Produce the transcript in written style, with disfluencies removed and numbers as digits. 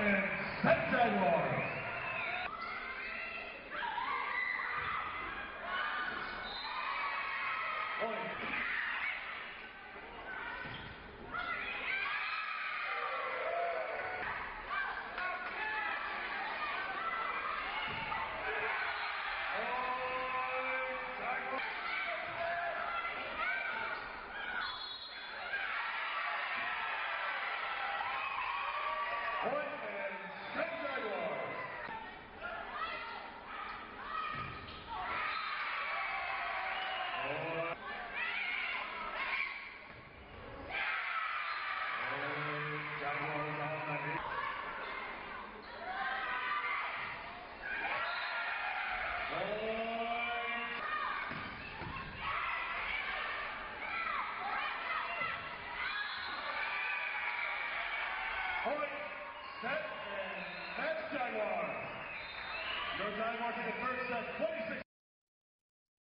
and set Jaguars. Point and set Jaguars. Point, set, and that's Jaguars. Your Jaguars in the first set, 26.